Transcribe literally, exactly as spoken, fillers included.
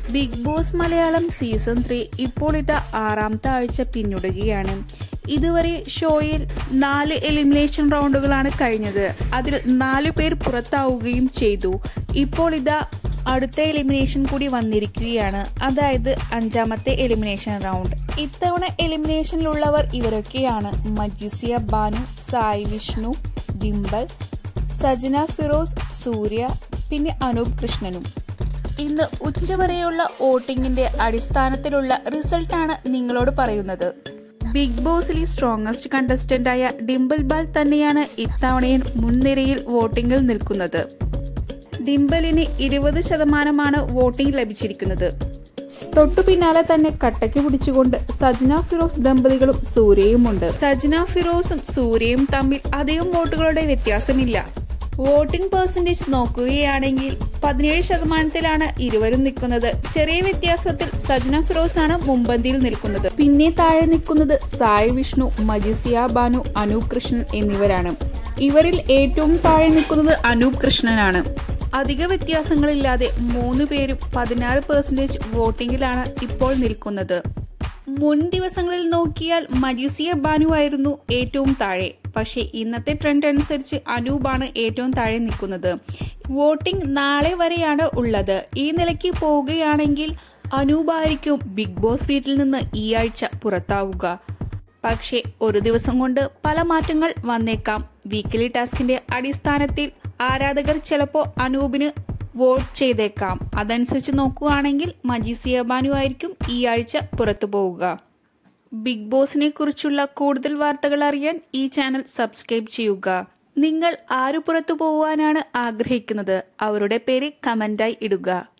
Big Boss Malayalam season three ഇപ്പോൾ ഇത് ആറാമത്തെ ആഴ്ച പിന്നിടുകയാണ്. ഇതുവരെ ഷോയിൽ നാല് എലിമിനേഷൻ റൗണ്ടുകളാണ് കഴിഞ്ഞത്. അതിൽ നാലു പേർ പുറത്താവുകയും ചെയ്തു. ഇപ്പോൾ ഇതാ അടുത്ത എലിമിനേഷൻ കൂടി വന്നിരിക്കുകയാണ്, അതായത് അഞ്ചാമത്തെ എലിമിനേഷൻ റൗണ്ട്. ഇത്തവണ എലിമിനേഷനിലുള്ളവർ ഇവരൊക്കെയാണ്: മജീസിയ ബാനു, സായി വിഷ്ണു, ഡിംബൽ, സജന ഫിറോസ്, സൂര്യ, പിന്നെ അനൂപ് കൃഷ്ണനും. ഇന്ന് ഉച്ചവരെയുള്ള വോട്ടിംഗിന്റെ അടിസ്ഥാനത്തിലുള്ള റിസൾട്ടാണ് നിങ്ങളോട് പറയുന്നത്. ബിഗ് ബോസിലെ സ്ട്രോങ്ങസ്റ്റ് കണ്ടസ്റ്റന്റായ ഡിംപിൾ ബാൽ തന്നെയാണ് ഇത്തവണയും മുൻനിരയിൽ വോട്ടിംഗിൽ നിൽക്കുന്നത്. ഡിംപിളിന് ഇരുപത് ശതമാനമാണ് വോട്ടിംഗ് ലഭിച്ചിരിക്കുന്നത്. തൊട്ടു പിന്നാലെ തന്നെ കട്ടയ്ക്ക് പിടിച്ചുകൊണ്ട് സജന ഫിറോസ് ദമ്പതികളും സൂര്യയുമുണ്ട്. സജന ഫിറോസും സൂര്യയും തമ്മിൽ അധികം വോട്ടുകളുടെ വ്യത്യാസമില്ല. വോട്ടിംഗ് പെർസെന്റേജ് നോക്കുകയാണെങ്കിൽ പതിനേഴ് ശതമാനത്തിലാണ് ഇരുവരും നിൽക്കുന്നത്. ചെറിയ വ്യത്യാസത്തിൽ സജന ഫിറോസ് ആണ് മുൻപന്തിയിൽ നിൽക്കുന്നത്. പിന്നെ താഴെ നിൽക്കുന്നത് സായി വിഷ്ണു, മജീസിയ ബാനു, അനൂപ് കൃഷ്ണൻ എന്നിവരാണ്. ഇവരിൽ ഏറ്റവും താഴെ നിൽക്കുന്നത് അനൂപ് കൃഷ്ണനാണ്. അധിക വ്യത്യാസങ്ങളില്ലാതെ മൂന്ന് പേരും പതിനാറ് പെർസെന്റേജ് വോട്ടിംഗിലാണ് ഇപ്പോൾ നിൽക്കുന്നത്. മുൻ ദിവസങ്ങളിൽ നോക്കിയാൽ മജീസിയ ബാനു ആയിരുന്നു ഏറ്റവും താഴെ. പക്ഷേ ഇന്നത്തെ ട്രെൻഡ് അനുസരിച്ച് അനൂപാണ് ഏറ്റവും താഴെ നിൽക്കുന്നത്. വോട്ടിംഗ് നാളെ വരെയാണ് ഉള്ളത്. ഈ നിലയ്ക്ക് പോവുകയാണെങ്കിൽ അനൂപായിരിക്കും ബിഗ് ബോസ് വീട്ടിൽ നിന്ന് ഈ ആഴ്ച പുറത്താവുക. പക്ഷേ ഒരു ദിവസം കൊണ്ട് പല മാറ്റങ്ങൾ വന്നേക്കാം. വീക്കിലി ടാസ്കിന്റെ അടിസ്ഥാനത്തിൽ ആരാധകർ ചിലപ്പോൾ അനൂപിന് വോട്ട് ചെയ്തേക്കാം. അതനുസരിച്ച് നോക്കുകയാണെങ്കിൽ മജീസിയ ബാനു ആയിരിക്കും ഈ ആഴ്ച പുറത്തു പോവുക. ബിഗ് ബോസിനെ കുറിച്ചുള്ള കൂടുതൽ വാർത്തകൾ അറിയാൻ ഈ ചാനൽ സബ്സ്ക്രൈബ് ചെയ്യുക. നിങ്ങൾ ആര് പുറത്തു പോവാനാണ് ആഗ്രഹിക്കുന്നത്? അവരുടെ പേര് കമന്റായി ഇടുക.